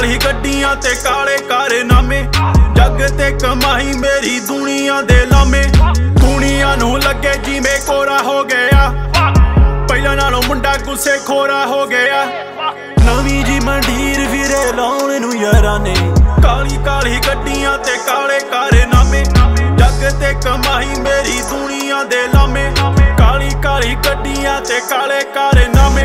ਕਾਲੀ ਗੱਡੀਆਂ ਤੇ ਕਾਲੇ ਕਾਰਨਾਮੇ ਜੱਗ ਤੇ ਕਮਾਈ ਮੇਰੀ ਦੁਨੀਆ ਦੇ ਲਾਮੇ ਦੁਨੀਆ ਨੂੰ ਲੱਗੇ ਜਿਵੇਂ ਕੋਰਾ ਹੋ ਗਿਆ ਪਹਿਲਾਂ ਨਾਲੋਂ ਮੁੰਡਾ ਗੁੱਸੇ ਖੋਰਾ ਹੋ ਗਿਆ ਨਵੀਂ ਜੀ ਮੰਡੀਰ ਵੀਰੇ ਲਾਉਣ ਨੂੰ ਯਾਰਾਂ ਨੇ ਕਾਲੀ ਕਾਲੀ ਗੱਡੀਆਂ ਤੇ ਕਾਲੇ ਕਾਰਨਾਮੇ ਜੱਗ ਤੇ ਕਮਾਈ ਮੇਰੀ ਦੁਨੀਆ ਦੇ ਲਾਮੇ ਕਾਲੀ ਕਾਲੀ ਗੱਡੀਆਂ ਤੇ ਕਾਲੇ ਕਾਰਨਾਮੇ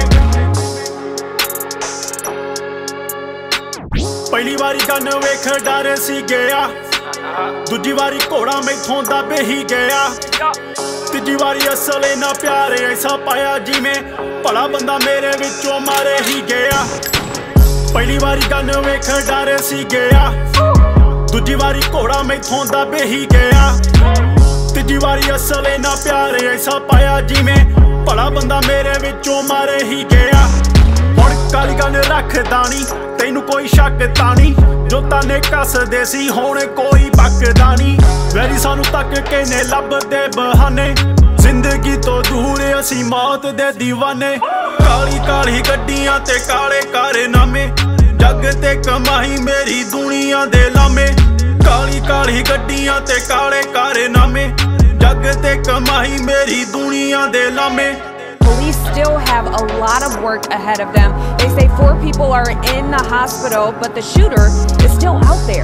ਪਹਿਲੀ ਵਾਰੀ ਗਨ ਵੇਖ ਡਰ ਸੀ ਗਿਆ ਦੂਜੀ ਵਾਰੀ ਘੋੜਾ ਮੈਥੋਂ ਦੱਬ ਹੀ ਗਿਆ ਤੀਜੀ ਵਾਰੀ ਅਸਲੇ ਨਾ ਪਿਆਰ ਐਸਾ ਪਾਇਆ ਜਿਵੇਂ ਭਲਾ ਬੰਦਾ ਮੇਰੇ ਵਿੱਚੋਂ ਮਾਰੇ ਹੀ ਗਿਆ ਪਹਿਲੀ ਵਾਰੀ ਗਨ ਵੇਖ ਡਰ ਸੀ ਗਿਆ ਦੂਜੀ ਵਾਰੀ ਘੋੜਾ ਮੈਥੋਂ ਦੱਬ ਹੀ ਗਿਆ ਤੀਜੀ ਵਾਰੀ ਅਸਲੇ ਨਾ ਪਿਆਰ ਐਸਾ ਪਾਇਆ ਜਿਵੇਂ ਭਲਾ ਬੰਦਾ ਮੇਰੇ ਵਿੱਚੋਂ ਮਾਰੇ ਹੀ ਗਿਆ ਹੁਣ ਕਾਲੀ ਗਨ ਰੱਖਦਾ ਨੀ ਤੈਨੂੰ ਕੋਈ ਸ਼ੱਕ ਤਾਂ ਨੀ ਜੋ ਤਾਨੇ ਕੱਸਦੇ ਸੀ ਹੁਣ ਕੋਈ ਬਕਦਾ ਨੀ ਵੈਰੀ ਸਾਨੂੰ ਤੱਕ ਕੇ ਨੇ ਲੱਭਦੇ ਬਹਾਨੇ ਜ਼ਿੰਦਗੀ ਤੋਂ ਦੂਰ ਅਸੀਂ ਮੌਤ ਦੇ دیਵਾਨੇ ਕਾਲੀ ਕਾਲੀ ਗੱਡੀਆਂ ਤੇ ਕਾਲੇ ਕਾਰਨਾਮੇ ਜੱਗ ਤੇ ਕਮਾਈ ਮੇਰੀ ਦੁਨੀਆ ਦੇ ਲਾਮੇ ਕਾਲੀ ਕਾਲੀ ਗੱਡੀਆਂ ਤੇ ਕਾਲੇ ਕਾਰਨਾਮੇ ਜੱਗ ਤੇ ਕਮਾਈ ਮੇਰੀ ਦੁਨੀਆ ਦੇ ਲਾਮੇ Police still have a lot of work ahead of them. They say 4 people are in the hospital, but the shooter is still out there.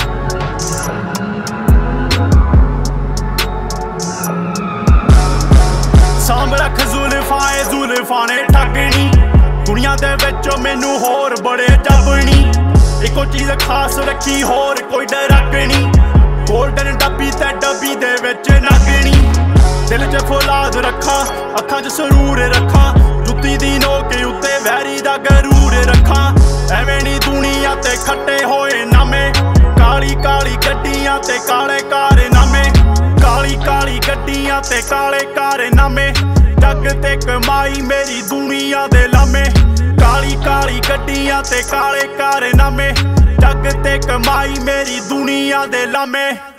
ਸਾਂਭ ਰੱਖ ਜ਼ੁਲਫਾਂ ਨੇ ਠੱਗਣੀ ਦੁਨੀਆ ਦੇ ਵਿੱਚ ਮੈਨੂੰ ਹੋਰ ਬੜੇ ਜੱਬਣੀ ਇੱਕੋ ਚੀਜ਼ ਖਾਸ ਰੱਖੀ ਹੋਰ ਕੋਈ ਡਰਕਣੀ ਗੋਲਡਨ ਡੱਬੀ ਤੇ ਡੱਬੀ ਦੇ ਵਿੱਚ ਨਗਣੀ ਦਿਲ 'ਚ ਫੌਲਾਦ ਰੱਖਾਂ ਅੱਖਾਂ 'ਚ ਸਰੂਰ ਰੱਖਾਂ ਜੁੱਤੀ ਦੀ ਨੋਕ ਉੱਤੇ ਵੈਰੀ ਦਾ ਗਰੂਰ ਰੱਖਾਂ ਐਵੇਂ ਨੀ ਦੁਨੀਆ ਤੇ ਖੱਟੇ ਹੋਏ ਨਾਮੇ ਕਾਲੀ ਕਾਲੀ ਗੱਡੀਆਂ ਤੇ ਕਾਲੇ ਕਾਰਨਾਮੇ ਕਾਲੀ ਕਾਲੀ ਗੱਡੀਆਂ ਤੇ ਕਾਲੇ ਕਾਰਨਾਮੇ ਜੱਗ ਤੇ ਕਮਾਈ ਮੇਰੀ ਦੁਨੀਆ ਦੇ ਲਾਮੇ ਕਾਲੀ ਕਾਲੀ ਗੱਡੀਆਂ ਤੇ ਕਾਲੇ ਕਾਰਨਾਮੇ ਜੱਗ ਤੇ ਕਮਾਈ ਮੇਰੀ ਦੁਨੀਆ ਦੇ ਲਾਮੇ